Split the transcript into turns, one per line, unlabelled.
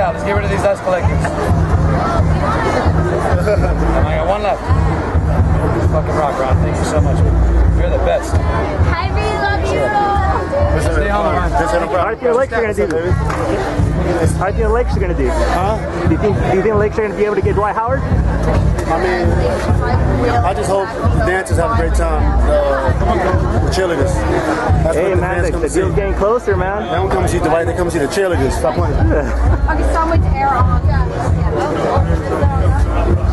out. Let's get rid of these dust collectors. I got one left. Fucking rock, Ron. Thank you so much. You're the best.
I really love you.
Stay home, Ron.
How do you think the Lakers are going to do? How do you think the Lakers are going to do?
Huh?
Do you think the Lakers are going to be able to get Dwight Howard?
I mean, I just hope the dancers have a great time. The cheerleaders. That's
Hey
what
man,
fans come
the
to see.
deal's getting closer, man.
They don't come to see Dwight, they come to see the cheerleaders. Stop playing.
Okay, so much air on.